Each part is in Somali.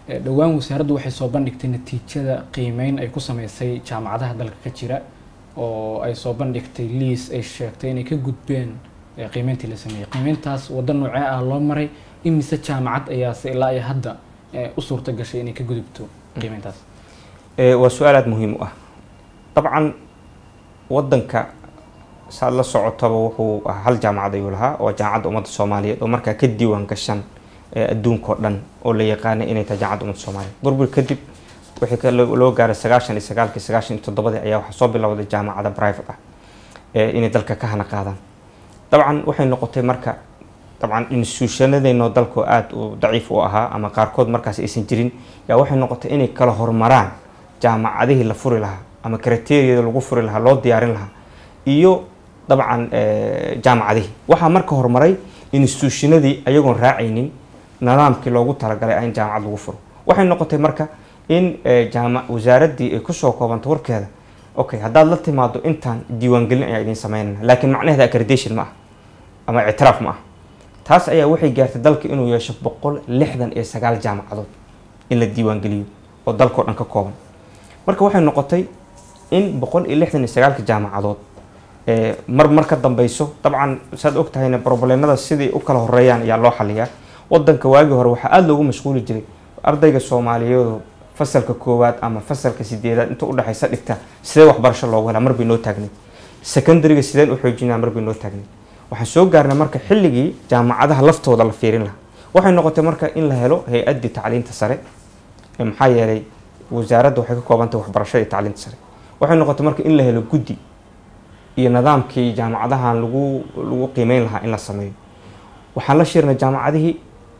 dhawaan wasaaraddu waxay soo bandhigtay natiijada qiimeyn ay ku sameysay jaamacadaha dalka ka jira oo ay soo bandhigtay liis ay sheegtay inay ka gudbeen qiimeyntii la sameeyay qiimeyntaas wada noocee ah loo maray imise jaamacad ayaa se ilaa ay hadda u suurta gashay inay ka gudubto qiimeyntaas waa su'aal aad muhiim u ah dabcan wadanka saad la socotaba wuxuu hal jaamacad ayuu lahaa oo jaamacadda ummadda Soomaaliyeed oo markaa ka diiwaan gashan adduunka oo dhan oo la yaqaan inay tahay jaamacadda ummadda Soomaaliyeed burbur kadib wixii loo gaaray 99 ayaa waxa soo bilowday jaamacada private ah inay dalka ka hana qaadaan dabcan waxay noqotay marka dabcan institutionadeena dalku aad u daciif u ahaa ama qaarkood markaas aysan jirin yaa waxay noqotay inay kala hormaraan jaamacadihii la furi lahaa ama criteria lagu furi lahaa loo diyaarin lahaa iyo dabcan jaamacadihii waxa marka hormaray institutionadii ayagoon raacaynin nidaamkii loogu talagalay in jaamacad lagu furo waxay noqotay marka in wasaaradii ay ku soo koobanto warkeeda okay haddaad la timaado intaan diiwaangelin ayaa idin sameynayna laakiin macnaheeda accreditation ma ah ama ictiraaf ma ah taas ayaa waxay gaartay dalka inuu yeesho 169 jaamacadood in la diiwaangeliyo oo dalka oo dhan ka kooban marka waxay noqotay in 169 jaamacadood mar ka dambayso dabcan saad ogtahayna problemada sidii u kala horeeyaan ayaa loo xaliyaa wadanka waagi hore waxa aad loogu mashquuli jiray ardayga Soomaaliyeed fasalka koowaad ama fasalka 8aad inta u dhaxaysa dhigta sidee waxbarasho loogu helaa marbii noo taagnay secondary-ga sideen u xoojinaa marbii noo taagnay waxaan soo gaarnay marka xilligii jaamacadaha laftooda la fiirin lahaa waxay noqotay marka in la helo hay'adda tacliinta sare maxaa yeelay wasaaradda waxay ka kooban tahay waxbarashada iyo tacliinta sare waxay noqotay marka in la helo guddi iyo nidaamkii jaamacadahan lagu qiimeyn lahaa in la sameeyo waxaan la shirnay jaamacadihii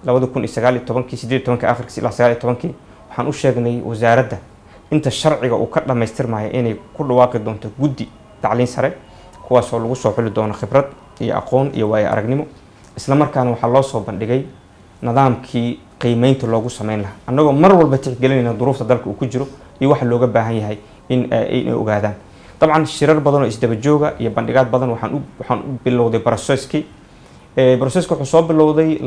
2019 akhirkiisa ilaa 2019 waxaan u sheegnay wasaaradda inta sharciga uu ka dhameystirmayo inay ku dhawaaqi doonto guddi tacliin sare kuwaas oo lagu soo xuli doono khibrad iyo aqoon iyo waayo aragnimo isla markaana waxaa loo soo bandhigay nidaamkii qiimeynta loogu sameyn lahaa annagoo mar walba tixgelinayna duruufta dalka uu ku jiro iyo waxa looga baahan yahay in ay ogaadaan dabcan shirar badan oo isdaba jooga iyo bandhigaad badan waxaan u bilowday processkii wuxuu soo bilowday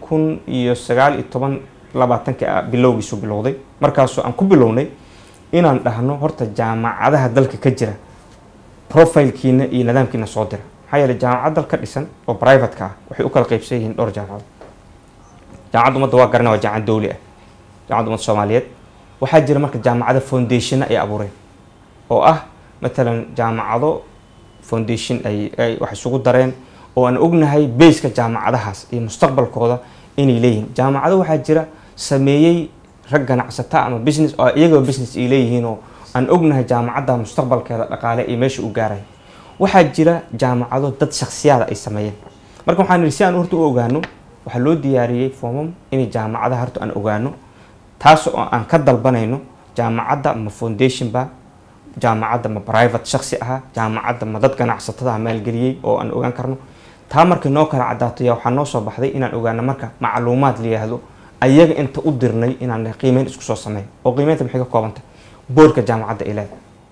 2019 bilowgiisu bilowday markaasoo aan ku bilownay inaan dhahno horta jaamacadaha dalka ka jira profilekiina iyo nidaamkiina soo dira maxaa yeelay jaamacad dalka dhisan oo private ka ah waxay u kala qaybsan yihiin dhowr jaamacadood jaamacadda ummadda waa garanaa waa jaamacad dawli ah jaamacadda ummadda Soomaaliyeed waxaa jira marka jaamacada foundation ay abuureen oo ah مثلا jaamacado foundation ay wax isugu dareen oo aan ognahay base-ka jaamacadahaas iyo mustaqbalkooda inay leeyihiin jaamacado waxaa jira sameeyay rag ganacsata ama business oo iyaga business ay leeyihiin oo aan ognahay jaamacada mustaqbalkeeda dhaqaale iyo meesha uu gaaray waxaa jira jaamacado dad shakhsiyaad ay sameeyeen marka waxaan niri si aan horta u ogaano waxa loo diyaariyay foomam in jaamacadaha horta aan ogaano taas oo aan ka dalbanayno jaamacada ma foundation ba jaamacadda ma private shakhsi ah jaamacadda ma dad ganacsatada maalgeliyay oo aan ogaan karno taa markii noo kala cadaato yaa waxaa noo soo baxday inaan ogaano marka macluumaad la yiraahdo ayaga inta u dirnay inaan qiimeyn isku soo sameeyo oo qiimeynta maxay ka koobantay boardka jaamacadda ilaada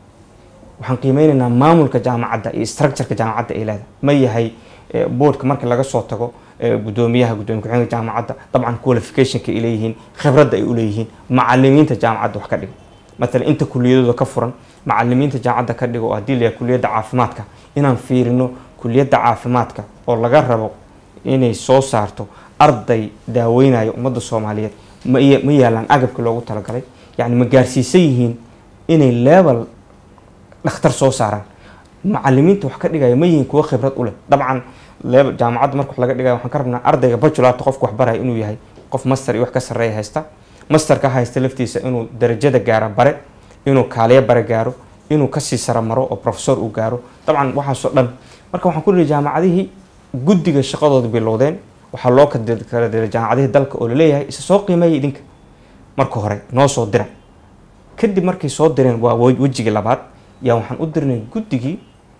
waxaan qiimeynaynaa maamulka jaamacadda iyo structure-ka jaamacadda ilaada ma yahay boardka marka laga soo tago gudoomiyaha ku-xigeenka jaamacadda dabcan qualification-ka ay leeyihiin khibradda ay u leeyihiin macallimiinta jaamacadda wax ka dhigo مثلا انت كليته كفرن معلمين جامعه كدغو hadii la kuliyada caafimaadka inaan fiirino kuliyada caafimaadka oo laga rabo inay soo saarto arday daaweynayo umada Soomaaliyeed ma yaalan agabka loogu talagalay yani ma gaarsiisan yihiin inay level dhakhtar soo saaran macallimiinta wax ka dhigayo ma yihiin kuwa khibrad u leh dabcan level jaamacadda marka laga dhigayo waxaan ka rabnaa ardayga bachelor qof wax baray inuu yahay qof master iyo wax ka sareeya haysta master ka haysta laftiisa inuu darajada gaaro bare inuu kaaliye bare gaaro inuu ka sii sara maro oo professor uu gaaro dabcan waxa soo dhan marka waxaan ku leeyahay jaamacadihii guddiga shaqadooda bilowdeen waxa loo kala diray jaamacadihii dalka oo leeyahay isa soo qiimeeyay idinka marka hore noo soo dira kadib markay soo direen waa wajiga labaad yaa waxaan u dirnay guddigii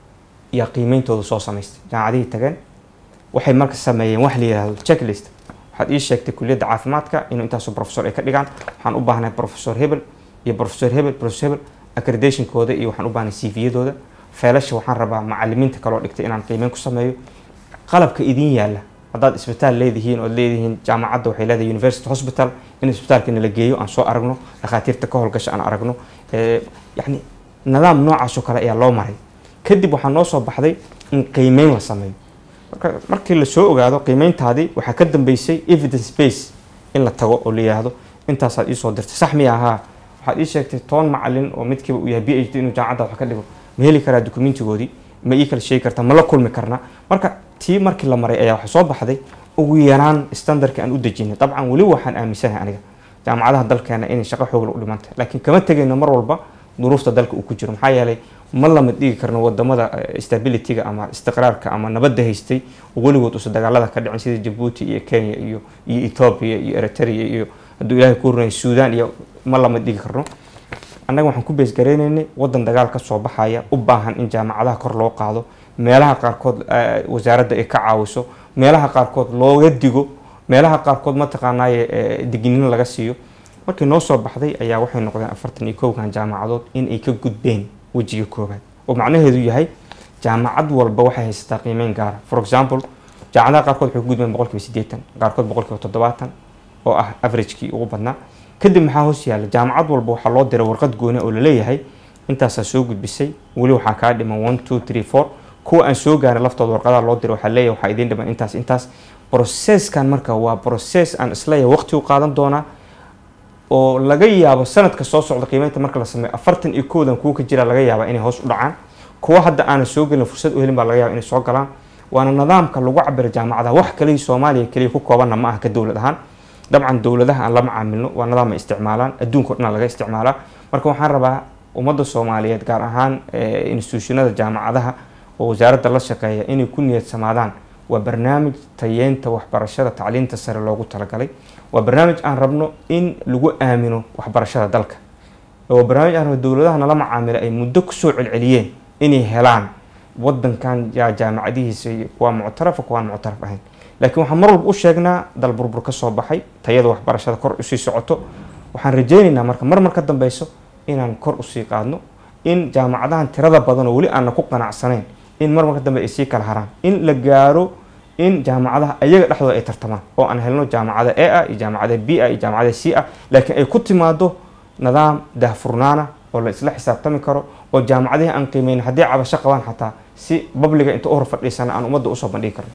iyo qiimeyntooda soo sameystay jaamacadihii tageen waxay marka sameeyeen wax la yiraahdo checklist waxaad ii sheegtay kuliyada caafimaadka inuu intaas professor ay ka dhigaan waxaan u baahnay professor Hebel iyo professor Hebel accreditation-kooda iyo waxaan u baahnay CV-yadooda feelasha waxaan rabaa macallimiinta kale oo dhigtay inaan qiimeyn ku sameeyo qalabka idin yaala haddaad isbitaal leedihiin ood leedihiin jaamacadda waxay leedahay university hospital in isbitaalka nala geeyo aan soo aragno dhakhaatiirta ka howlgasha aan aragno yacni nidaam noocaas oo kale ayaa loo maray kadib waxaa noo soo baxday in qiimeyn la sameeyo markii la soo ogaado qiimeyntaadii waxaa ka dambeysay evidence base in la tago oo la yiraahdo intaasaad ii soo dirtay sax miya ahaa waxaad ii sheegtay 10 macallin oo midkiiba uu yahay PhD inuu jaamacadda wax ka dhigo ma heli karaa dokumentigoodii ma ii kala sheegi kartaa ma la kulmi karnaa marka tii markii la maray ayaa waxa soo baxday ugu yaraan standardka aan u dejinay dabcan wali waxaan aaminsanahay aniga jaamacadaha dalkeena inay shaqo xoog u dhimantay laakiin kama tagayno mar walba duruufta dalka uu ku jiro maxaa yeelay ma lama dhigi karno wadamada stability-ga ama istiqraarka ama nabadda haystay waligood u dagaalada ka dhicin sida Djibouti iyo Kenya iyo Ethiopia iyo Eritrea iyo hadduu ilaahay ku runay Suudaan iyo ma lama dhigi karno annaga waxaan ku bees gareynaynay wadan dagaal ka soo baxaya u baahan in jaamacadaha kor loo qaado meelaha qaarkood wasaaradda ay ka caawiso meelaha qaarkood looga digo meelaha qaarkood ma taqaanaaye digniin laga siiyo markii noo soo baxday ayaa waxay noqdeen 41 kan jaamacadood in ay ka gudbeen wajiga koobaad oo macnaheedu yahay jaamacad walba waxay haysataa qiimeyn gaar for example jaamacadaha qaarkood waxay ku gudbeen 80% qaarkood 70% oo ah average-kii ugu badnaa kadib maxaa hoos yaala jaamacad walba waxaa loo diray warqad gooni oo la leeyahay intaasaa soo gudbisay weli waxaa kaa dhiman 1 2 3 4 kuwa aan soo gaarin laftooda warqadaha loo diray waxaa leeyahay waxaa idiin dhiman intaas processkan marka waa process aan isleeyahay waqti u qaadan doonaa oo laga yaabo sanadka soo socda qiimeynta marka la sameeyo 41 kuwa ka jira laga yaabo inay hoos u dhacaan kuwa hadda aan soo gelin fursad u helin baa laga yaabo inay soo galaan waana nidaamka lagu cabiro jaamacadaha wax kale Soomaaliya kaliya ku koobanna ma aha ka dawlad ahaan dabcan dawladaha aan la macaamilno waa nidaam ay isticmaalaan adduunka dhan laga isticmaalaa marka waxaan rabaa ummadda Soomaaliyeed gaar ahaan institutionada jaamacadaha oo wasaaradda la shaqeeya inay ku niyad samaadaan waa barnaamij tayeenta waxbarashada tacliinta sare loogu talagalay waa barnaamij aan rabno in lagu aamino waxbarashada dalka oo barnaamij aan dawladaha la macaamilo ay muddo ku soo celceliyeen inay helaan wadankan jaamacadihiisa kuwa muctaraf kuwa muctaraf ahayn laakiin waxaan mar walba u sheegnaa dal burbur ka soo baxay tayada waxbarashada kor u sii socoto waxaan rajaynaynaa marka ka dambayso inaan kor u sii qaadno in jaamacadahan tirada badan oo wali aan ku qanacsanayn in marka dambe ay sii kala haraan in la gaaro in jaamacadaha ayaga dhexdooda ay tartamaan oo aan helno jaamacada A iyo jaamacada B iyo jaamacada C laakiin ay ku timaado nidaam daahfurnaana oo la isla xisaabtami karo oo jaamacadaha aan qiimeyn hadii cabasho qabaan xataa si publiga inta u hor fadhiisana aan ummadda u soo bandhigi karno